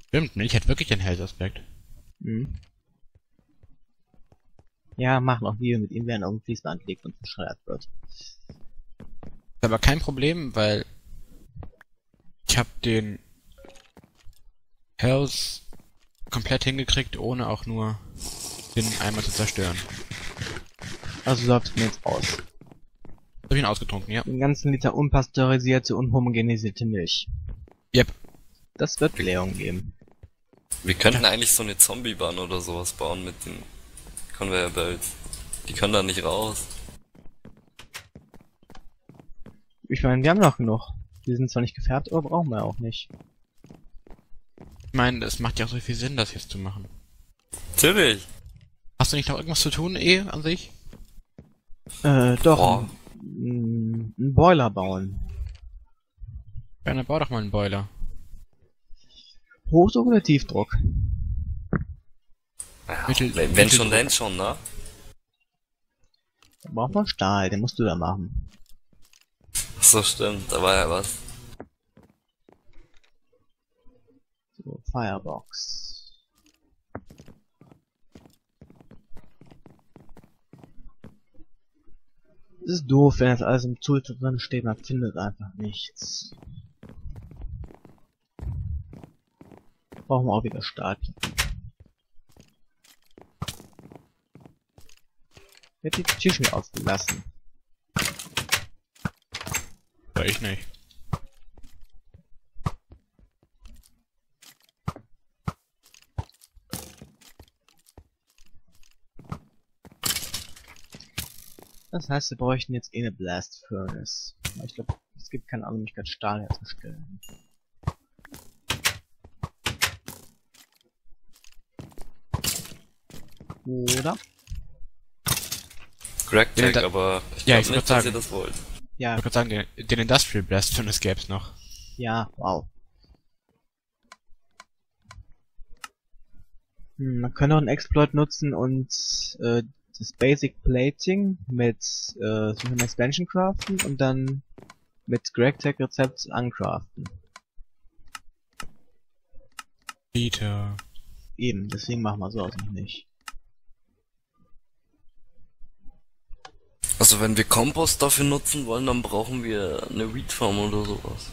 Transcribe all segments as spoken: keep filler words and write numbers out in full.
Stimmt, Milch hat wirklich einen Health-Aspekt. Hm. Ja, mach noch Video mit ihm, während er auf dem Fließband liegt und verscheuert wird. Ist aber kein Problem, weil ich habe den Health komplett hingekriegt, ohne auch nur den einmal zu zerstören. Also läuft mir jetzt aus. Hab ich ihn ausgetrunken, ja. Den ganzen Liter unpasteurisierte, unhomogenisierte Milch. Yep. Das wird Blähung geben. Wir könnten eigentlich so eine Zombie-Bahn oder sowas bauen mit den Conveyor Belts. Die können da nicht raus. Ich meine, wir haben noch genug. Die sind zwar nicht gefärbt, aber brauchen wir auch nicht. Ich meine, es macht ja auch so viel Sinn, das jetzt zu machen. Natürlich! Hast du nicht noch irgendwas zu tun, eh, an sich? Äh, doch. Boah. Einen einen Boiler bauen. Ja, dann bau doch mal einen Boiler. Hochdruck oder Tiefdruck? Ja, Mittel- wenn, wenn Mitteldruck. schon, denn schon, ne? Da braucht man Stahl, den musst du da machen. Ach so, stimmt, da war ja was. So, Firebox. Das ist doof, wenn das alles im Tool drin steht, man findet einfach nichts. Brauchen wir auch wieder Stahl. Wer hat die Tür schon aufgelassen? Ja, ich nicht. Das heißt, wir bräuchten jetzt eh eine Blast Furnace. Aber ich glaube, es gibt keine andere Möglichkeit, Stahl herzustellen. Oder? Crack Ja, Tag, da- aber ich Ja, glaube ich nicht, würd dass sagen. ihr das wollt. Ja, Ich würde sagen, den, den Industrial Blast Furnace gäb's noch. ja, wow. Hm, man könnte auch einen Exploit nutzen und äh, das Basic Plating mit äh, so einem Expansion craften und dann mit GregTech Rezept uncraften. Peter. Eben, deswegen machen wir sowas noch nicht. Also wenn wir Kompost dafür nutzen wollen, dann brauchen wir eine Wheat Farm oder sowas.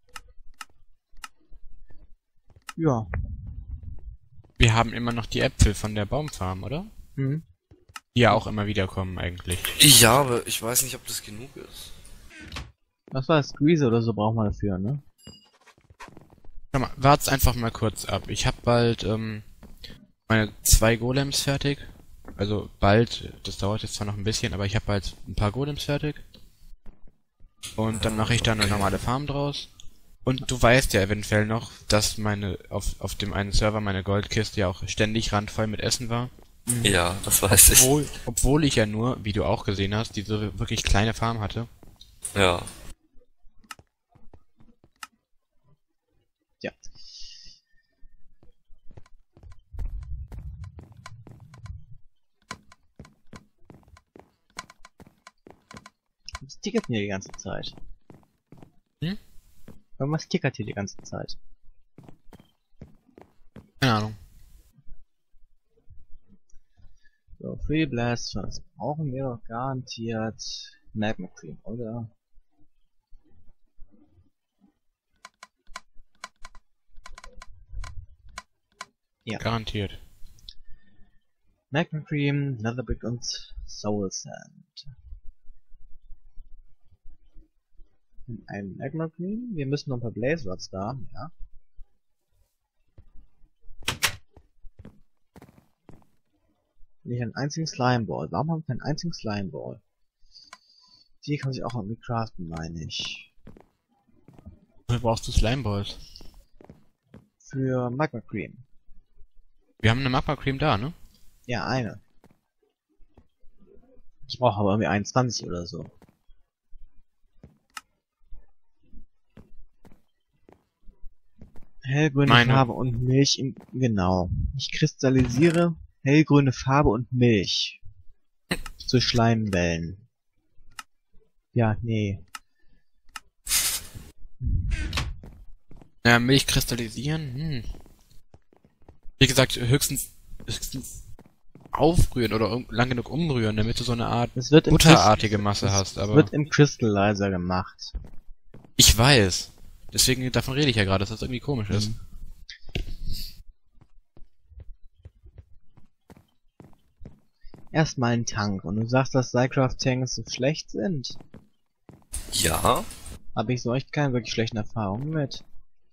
Ja. Wir haben immer noch die Äpfel von der Baumfarm, oder? Hm. Die ja auch immer wieder kommen, eigentlich. Ja, aber ich weiß nicht, ob das genug ist. Was war das? Squeeze oder so brauchen wir dafür, ne? Schau mal, wart's einfach mal kurz ab. Ich hab bald, ähm, meine zwei Golems fertig. Also bald, das dauert jetzt zwar noch ein bisschen, aber ich habe bald ein paar Golems fertig. Und dann mache ich da eine Okay. normale Farm draus. Und du weißt ja eventuell noch, dass meine auf, auf dem einen Server meine Goldkiste ja auch ständig randvoll mit Essen war. Ja, das weiß ich. Obwohl, obwohl ich ja nur, wie du auch gesehen hast, diese wirklich kleine Farm hatte. Ja. Ja. Was tickert denn hier die ganze Zeit? Hm? Irgendwas tickert hier die ganze Zeit. Keine Ahnung. So, Free Blast, das brauchen wir doch garantiert Magma Cream, oder? Ja. Garantiert. Magma Cream, Netherbrick und Soul Sand. Ein Magma Cream, wir müssen noch ein paar Blaze Rods da haben, ja. Nicht einen einzigen Slime Ball. Warum haben wir keinen einzigen Slime Ball? Die kann sich auch irgendwie craften, meine ich. Wofür brauchst du Slimeballs? Für Magma Cream. Wir haben eine Magma Cream da, ne? Ja, eine. Ich brauche aber irgendwie einundzwanzig oder so. Hellgrüne Meine. Farbe und Milch im... Genau. Ich kristallisiere hellgrüne Farbe und Milch. Zu Schleimbällen. Ja, nee. Ja, Milch kristallisieren? Hm. Wie gesagt, höchstens, höchstens aufrühren oder um- lang genug umrühren, damit du so eine Art Es wird im butterartige Crystal- Masse es hast, aber wird im Crystallizer gemacht. ich weiß. Deswegen, davon rede ich ja gerade, dass das irgendwie komisch ist. Mhm. Erstmal ein Tank. Und du sagst, dass Cycraft-Tanks so schlecht sind. Ja. Habe ich so echt keine wirklich schlechten Erfahrungen mit.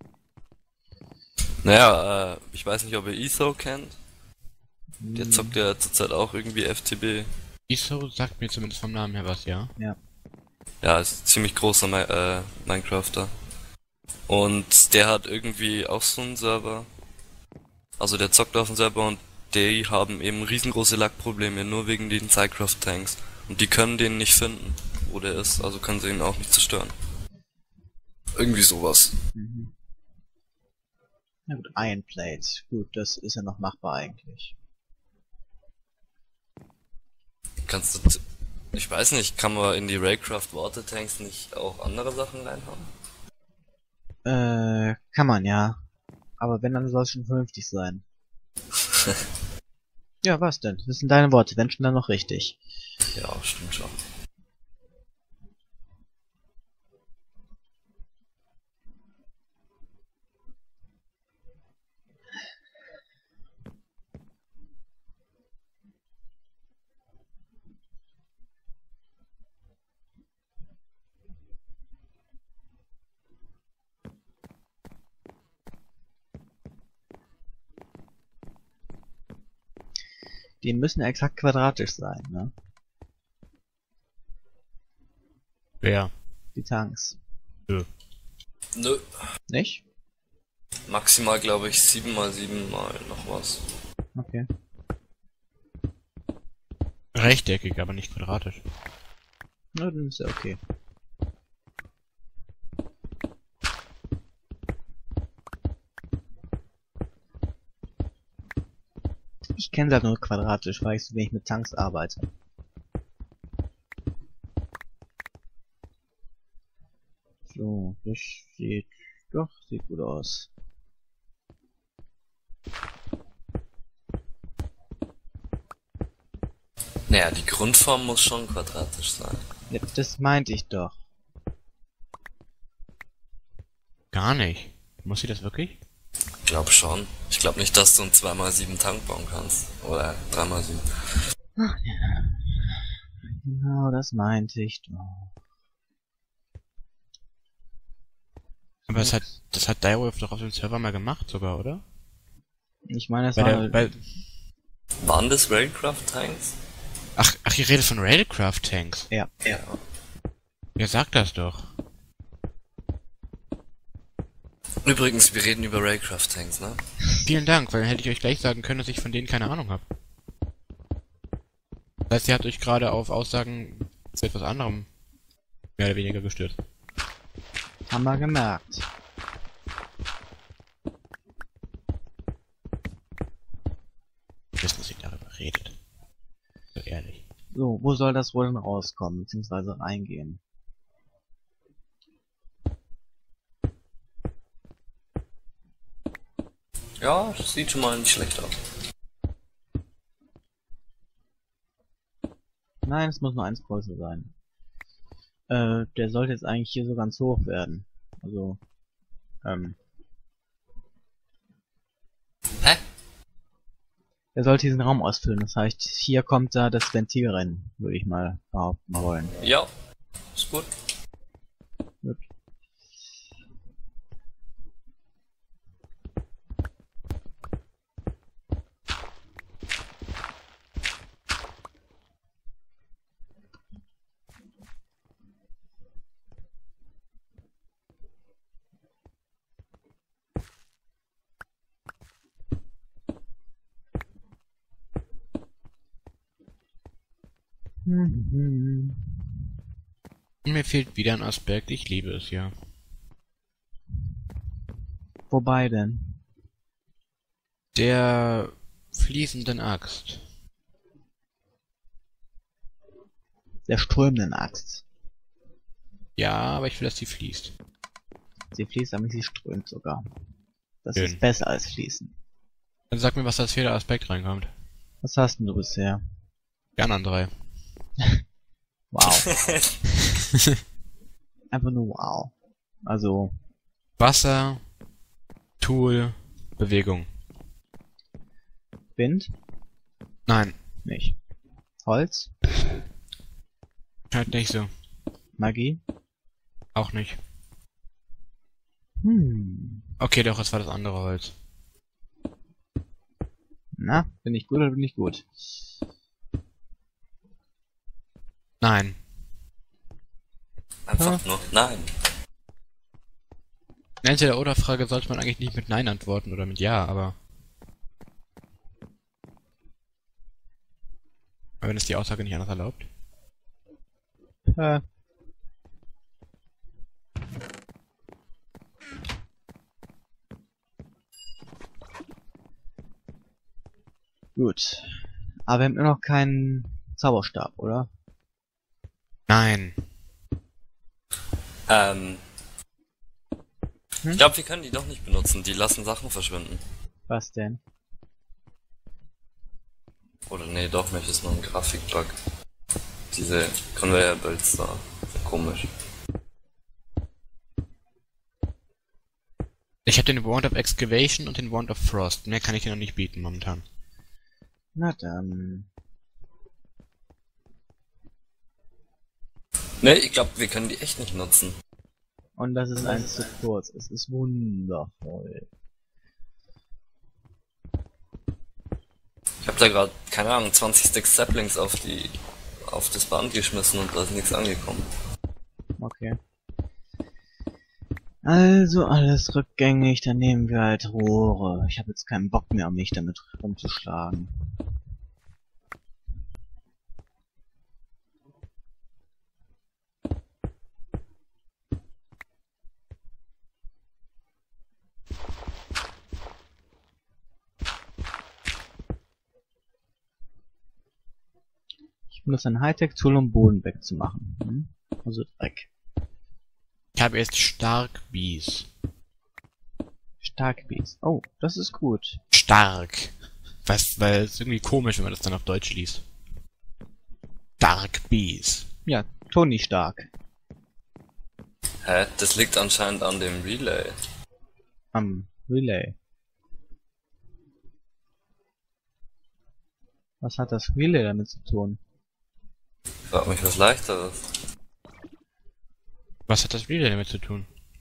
Naja, äh, ich weiß nicht, ob ihr Etho kennt. Der Hm, zockt ja zurzeit auch irgendwie F T B. Iso sagt mir zumindest vom Namen her was, ja. Ja, ist ein ziemlich großer Mi äh, Minecrafter. Und der hat irgendwie auch so einen Server. Also der zockt auf dem Server und die haben eben riesengroße Lackprobleme, nur wegen den Cycraft-Tanks. Und die können den nicht finden, wo der ist, also können sie ihn auch nicht zerstören. Irgendwie sowas. Mhm. Na gut, Iron Plate. Gut, das ist ja noch machbar eigentlich. Kannst du... t- Ich weiß nicht, kann man in die Raycraft Water Tanks nicht auch andere Sachen reinhauen? Äh, kann man ja. Aber wenn, dann soll es schon vernünftig sein. Ja, was denn? Das sind deine Worte, wenn schon dann noch richtig. Ja, stimmt schon. Die müssen exakt quadratisch sein, ne? Wer? Die Tanks. Nö. Nicht? Maximal glaube ich sieben mal sieben mal noch was. Okay. Rechteckig, aber nicht quadratisch. Na, dann ist ja okay. Ich kenne das nur quadratisch, weil ich so wenig mit Tanks arbeite. So, das sieht doch, sieht gut aus. Naja, die Grundform muss schon quadratisch sein. Ja, das meinte ich doch. Gar nicht. Muss sie das wirklich? Ich glaube schon. Ich glaube nicht, dass du einen zwei mal sieben Tank bauen kannst. Oder drei mal sieben. Ach ja. Genau, das meinte ich doch. Aber das hat, das hat Direwolf doch auf dem Server mal gemacht sogar, oder? Ich meine, es Bei war... der, bei, Waren das Railcraft Tanks? ach, ach, ihr redet von Railcraft Tanks. ja. Ja. Ja, sagt das doch. Übrigens, wir reden über Railcraft Tanks, ne? Vielen Dank, weil dann hätte ich euch gleich sagen können, dass ich von denen keine Ahnung habe. Das heißt, ihr habt euch gerade auf Aussagen zu etwas anderem mehr oder weniger gestürzt. Haben wir gemerkt. Wir wissen, dass ihr darüber redet. So ehrlich. So, wo soll das wohl denn rauskommen, beziehungsweise reingehen? Ja, das sieht schon mal nicht schlecht aus. Nein, es muss nur eins größer sein. Äh, der sollte jetzt eigentlich hier so ganz hoch werden. Also, ähm... Hä? Er sollte diesen Raum ausfüllen, das heißt, hier kommt da das Ventil rein, würde ich mal behaupten wollen. Ja, ist gut. Gut. Mhm. Und mir fehlt wieder ein Aspekt, ich liebe es ja. Wobei denn? Der fließenden Axt. Der strömenden Axt. Ja, aber ich will, dass sie fließt. Sie fließt, aber sie strömt sogar. Das Schön. ist besser als fließen. Dann sag mir, was als vierter Aspekt reinkommt. Was hast denn du bisher? Die anderen drei. Wow. Einfach nur wow. Also, Wasser, Tool, Bewegung. Wind? Nein, Nicht. Holz? halt nicht so. Magie? Auch nicht. Hm. Okay, doch, es war das andere Holz. Na, bin ich gut oder bin ich gut? Nein. Einfach nur nein. Eine Entweder-oder-Frage sollte man eigentlich nicht mit Nein antworten oder mit Ja, aber... Aber wenn es die Aussage nicht anders erlaubt. Äh. Gut. Aber wir haben immer noch keinen Zauberstab, oder? Nein. Ähm. Hm? Ich glaube, wir können die doch nicht benutzen. Die lassen Sachen verschwinden. Was denn? Oder nee, doch nicht. Ist nur ein Grafikbug. Diese Conveyor-Belts da. Sind komisch. Ich habe den Wand of Excavation und den Wand of Frost. Mehr kann ich dir noch nicht bieten momentan. Na dann. Nee, ich glaube, wir können die echt nicht nutzen. Und das ist eins zu kurz. Es ist wundervoll. Ich habe da gerade, keine Ahnung, zwanzig Stacks Saplings auf die auf das Band geschmissen und da ist nichts angekommen. Okay. Also alles rückgängig, dann nehmen wir halt Rohre. Ich habe jetzt keinen Bock mehr, um mich damit rumzuschlagen. Ich benutze ein Hightech-Tool, um Boden wegzumachen. Hm? Also Dreck. Ich habe jetzt Stark Bees. Stark Bees. Oh, das ist gut. Stark. Was, weil es irgendwie komisch, wenn man das dann auf Deutsch liest. Stark Bees. Ja, Tony Stark. Hä? Das liegt anscheinend an dem Relay. Am Relay. Was hat das Relay damit zu tun? Ich frag mich, was leichteres. Was hat das Relay damit zu tun?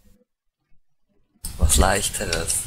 Was leichteres.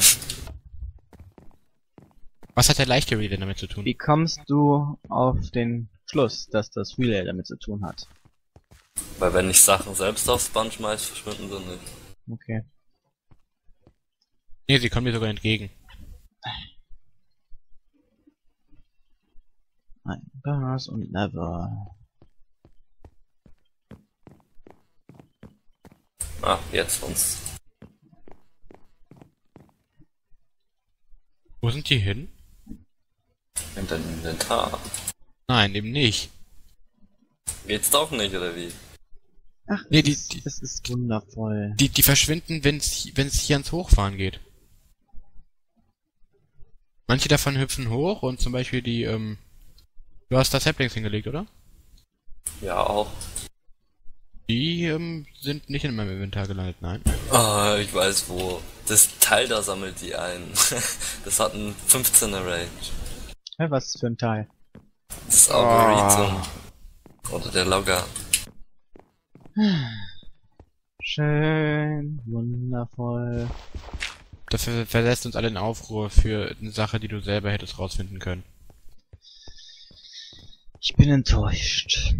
Was hat der leichte Relay damit zu tun? Wie kommst du auf den Schluss, dass das Relay damit zu tun hat? Weil wenn ich Sachen selbst aufs Band schmeiß, verschwinden sie nicht. Okay. Nee, sie kommen mir sogar entgegen. Ein Bars und Never. Ah, jetzt uns. Wo sind die hin? In dein Inventar. Nein, eben nicht. Geht's doch nicht, oder wie? Ach, Nee, das, die- ist, die- das ist wundervoll. Die, die verschwinden, wenn es wenn es hier ans Hochfahren geht. Manche davon hüpfen hoch und zum Beispiel die, ähm... Du hast da Saplings hingelegt, oder? Ja, auch. Die, ähm, sind nicht in meinem Inventar gelandet, nein. Ah, ich weiß wo. Das Teil da sammelt die ein. Das hat einen fünfzehner Range. Hä, was für ein Teil? Das Arboretum. Oder der Logger. Schön, wundervoll. Dafür verlässt uns alle in Aufruhr für eine Sache, die du selber hättest rausfinden können. Ich bin enttäuscht.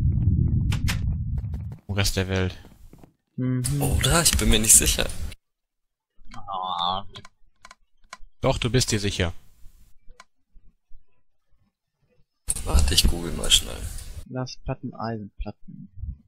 Im Rest der Welt. Mhm. Oder? Ich bin mir nicht sicher. Ah, Doch, du bist dir sicher. Warte, ich google mal schnell. Glasplatten, Eisenplatten.